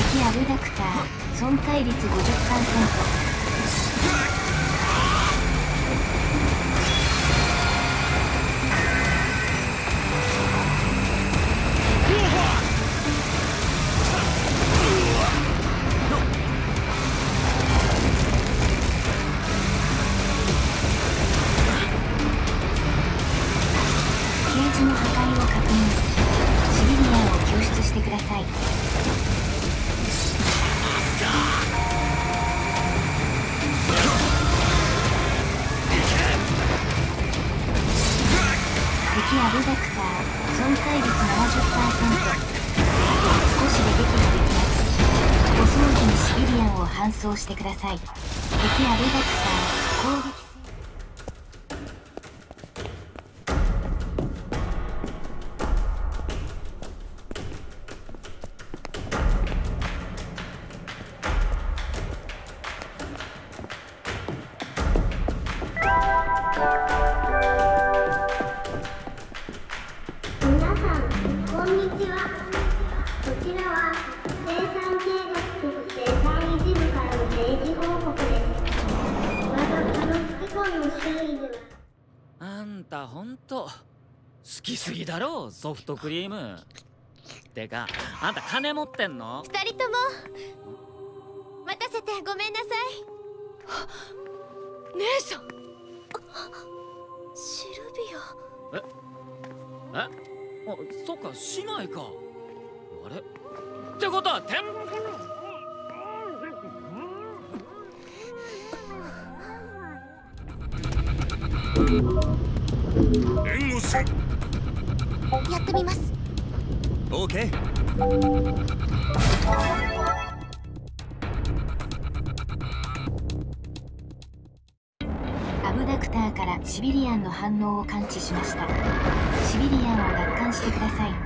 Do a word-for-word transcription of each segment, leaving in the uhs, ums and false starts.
敵アブダクター損壊率 ごじゅっパーセント。ケージの破壊を確認。シビリアンを救出してください。敵アブダクター損壊率 ななじゅっパーセント。少しで撃破できます。護送機にシビリアンを搬送してください。敵アブダクター攻撃。 あんたほんと好きすぎだろソフトクリーム。てかあんた金持ってんの？ 二人とも待たせてごめんなさい。姉さん、シルビア。ええあ、そっか姉妹か。あれってことは天援護する。 やってみます。 オーケー。 アブダクターからシビリアンの反応を感知しました。シビリアンを奪還してください。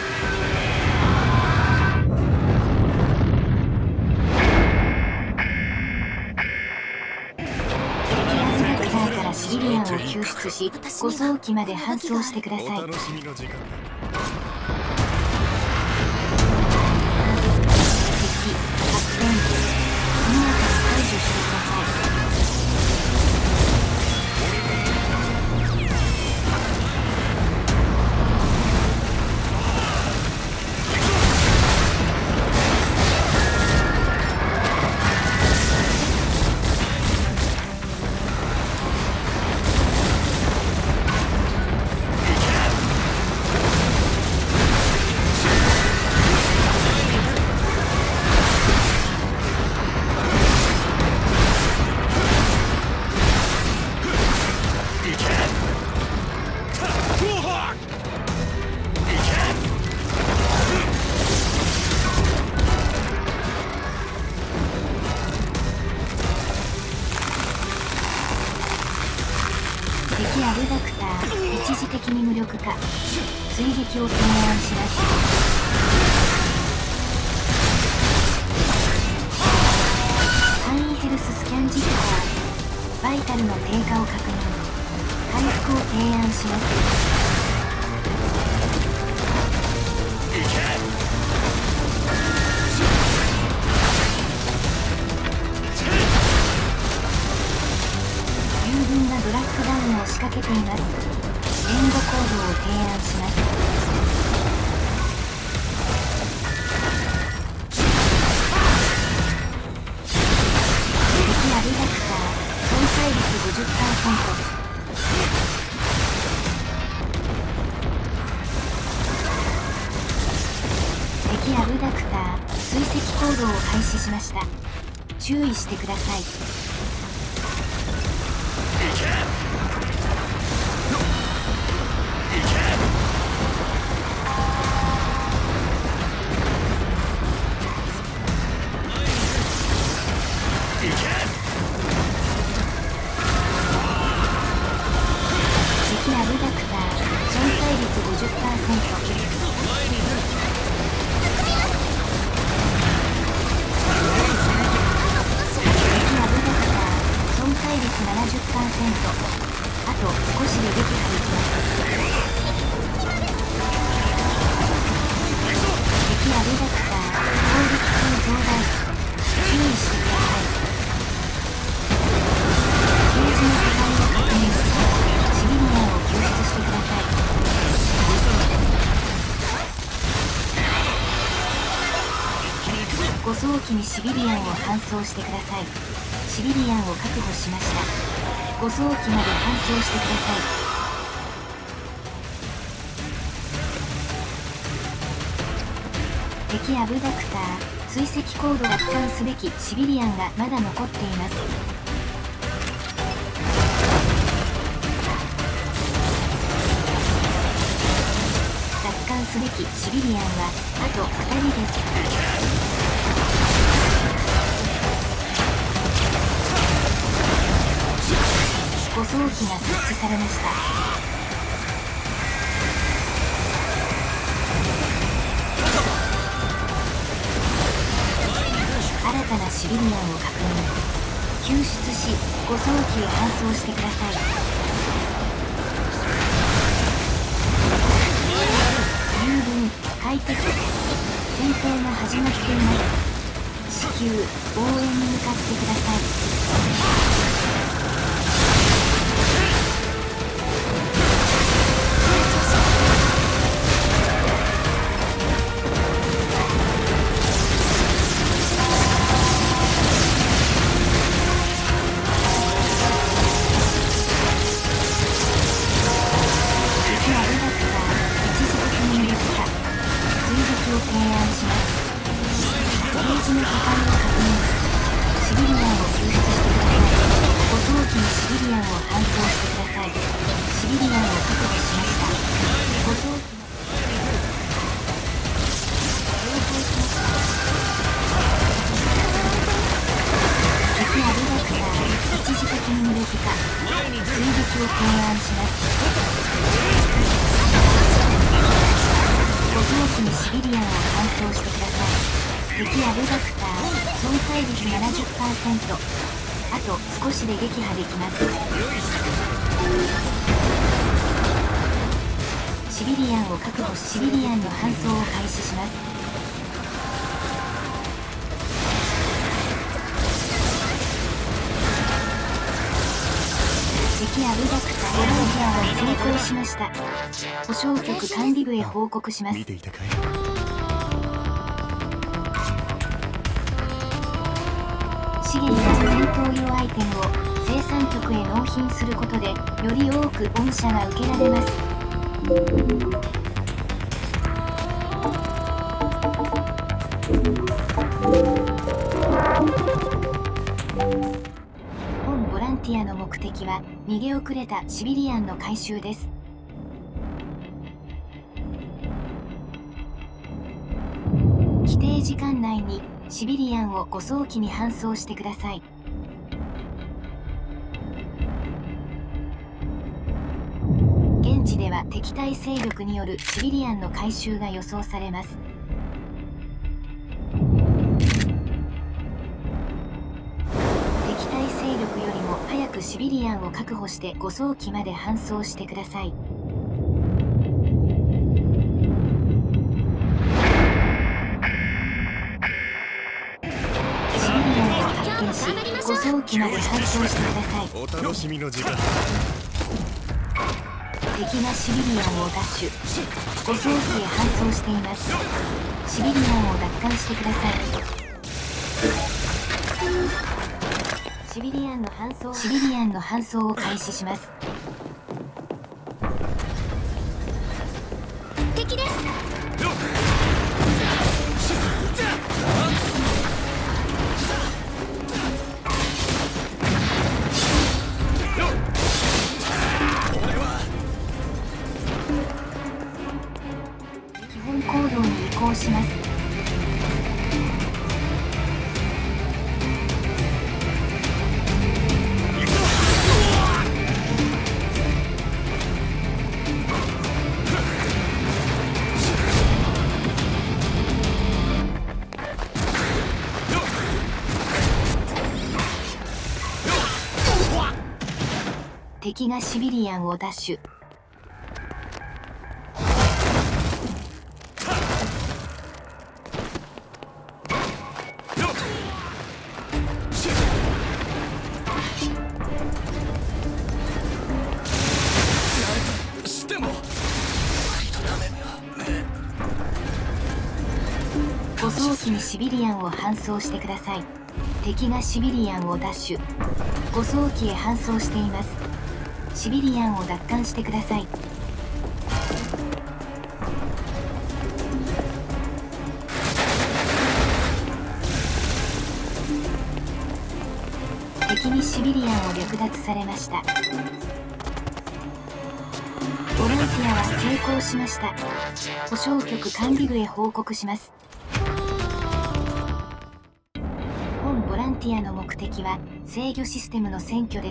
シビリアンを救出し、護送機まで搬送してください。 お楽しみの時間だ。 敵発電機速やかに解除してください。敵アブダクター一時的に無力化。追撃を提案します。範囲ヘルススキャン実行。バイタルの低下を確認。回復を提案します。十分なドラッグダウンを仕掛けています。援護行動を提案します。敵アブダクター損壊率 ごじゅっパーセント。敵アブダクター追跡行動を開始しました。注意してください。敵アブダクター損壊率 ごじゅっパーセント。敵アブダクター損壊率 ななじゅっパーセント。 誤送機にシビリアンを搬送してください。シビリアンを確保しました。誤送機まで搬送してください。敵アブダクター追跡コードを保管すべきシビリアンがまだ残っています。奪還すべきシビリアンはあとふたりです。誤送機が設置されました。新たなシビリアンを確認。救出し誤送機へ搬送してください。友軍快適。戦闘が始まっています。至急応援に向かってください。あと少しで撃破できます。シビリアンを確保しシビリアンの搬送を開始します。敵アブダクターボランティアは成功しました。保証局管理部へ報告します。 見ていたかい。 資源や戦闘用アイテムを生産局へ納品することでより多く御社が受けられます。本ボランティアの目的は逃げ遅れたシビリアンの回収です。規定時間内にシビリアンを誤送機に搬送してください。現地では敵対勢力によるシビリアンの回収が予想されます。敵対勢力よりも早くシビリアンを確保して誤送機まで搬送してください。誤送機まで搬送してください。 お楽しみの時間。 敵がシビリアンを奪取。誤送機へ搬送しています。シビリアンを奪還してください。シビリアンの搬送シビリアンの搬送を開始します。 敵です。 行動に移行します。敵がシビリアンを奪取。誤送機機にシビリアンを搬送してください。敵がシビリアンを奪取。護送機へ搬送しています。シビリアンを奪還してください。敵にシビリアンを略奪されました。ボランティアは成功しました。保証局管理部へ報告します。本ボランティアの目的は制御システムの占拠です。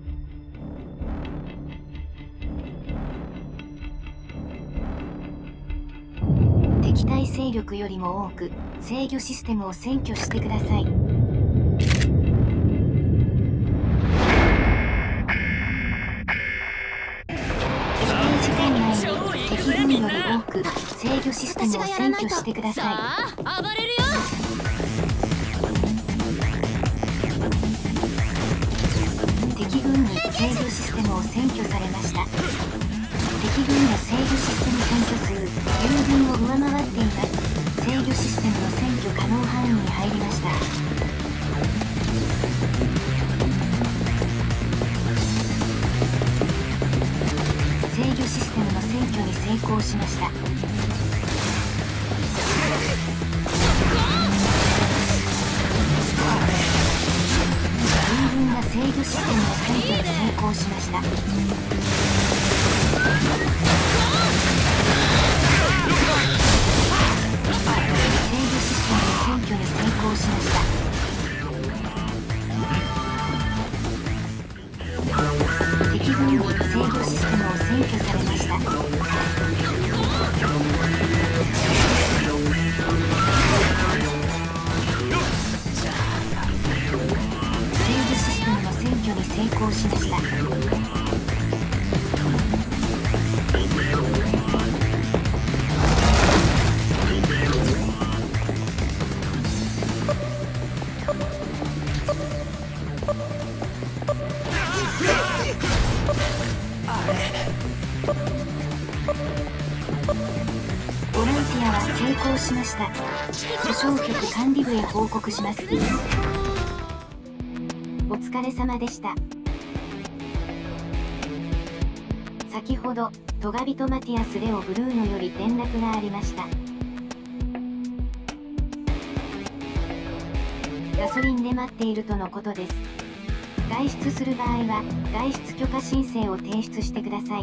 敵対勢力よりも多く制御システムを占拠してください。敵軍より多く制御システムを占拠してください。 さあ暴れるよ。 敵軍に制御システムを占拠されました。敵軍の制御システム占拠数友軍を上回っています。制御システムの占拠可能範囲に入りました。制御システムの占拠に成功しました。友軍が制御システムの占拠に成功しました。制御システムの占拠に成功しました。敵軍に制御システムを占拠されました。制御システムの占拠に成功しました。ボランティアは成功しました。保証局管理部へ報告します。お疲れ様でした。先ほどトガビトマティアス・レオ・ブルーノより連絡がありました。ガソリンで待っているとのことです。外出する場合は外出許可申請を提出してください。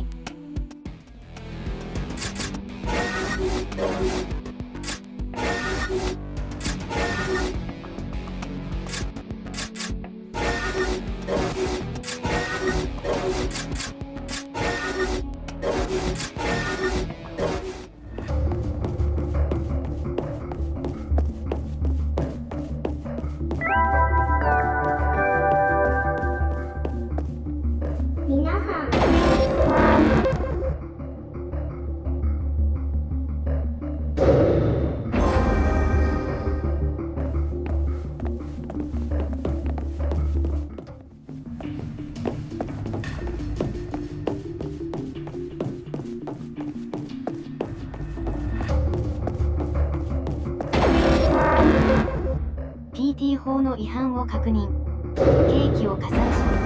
皆さん、 ピーティー 法の違反を確認。刑期を加算する。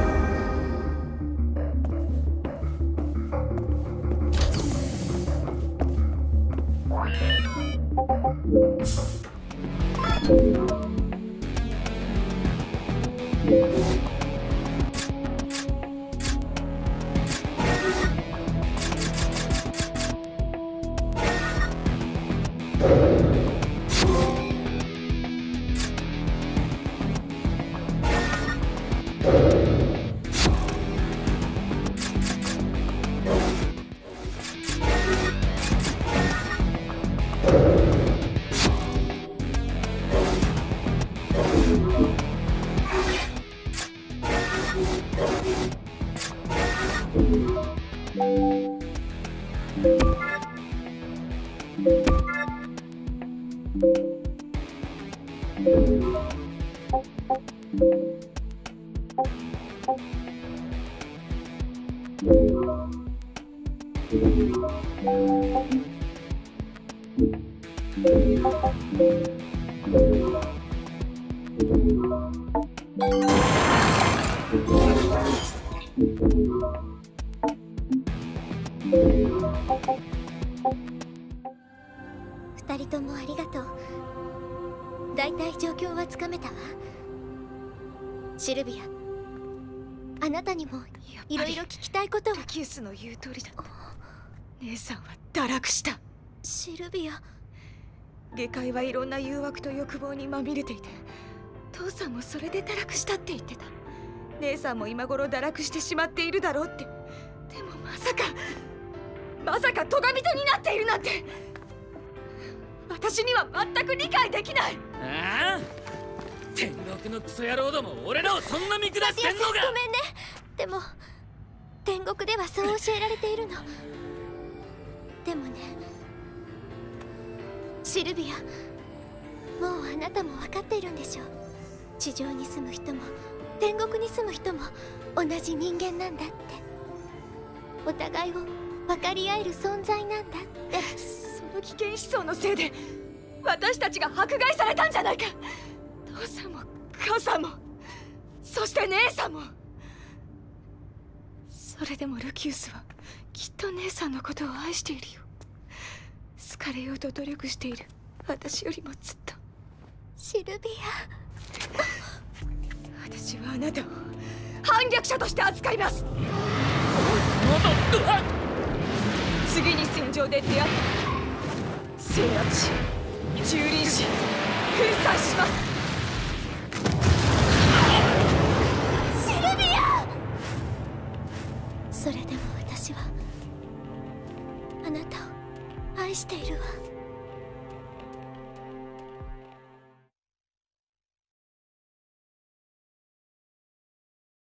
二人ともありがとう。だいたい状況はつかめたわ。シルビア、あなたにもいろいろ聞きたいことを。 ルキウスの言う通りだった。姉さんは堕落した。 シルビア、 下界はいろんな誘惑と欲望にまみれていて、父さんもそれで堕落したって言ってた。姉さんも今頃堕落してしまっているだろうって。でもまさかまさか咎人になっているなんて、私には全く理解できない。 ああ、天国のクソ野郎ども俺らをそんな見下してんのか。 ごめんね。でも天国ではそう教えられているの。でもね、シルビア、もうあなたも分かっているんでしょ。地上に住む人も天国に住む人も同じ人間なんだって。お互いを分かり合える存在なんだって。 その危険思想のせいで私たちが迫害されたんじゃないか。父さんも母さんも、そして姉さんも。それでもルキウスはきっと姉さんのことを愛しているよ。好かれようと努力している私よりもずっと。 シルビア、私はあなたを反逆者として扱います。次に戦場で出会った時、制圧し蹂躙し粉砕します。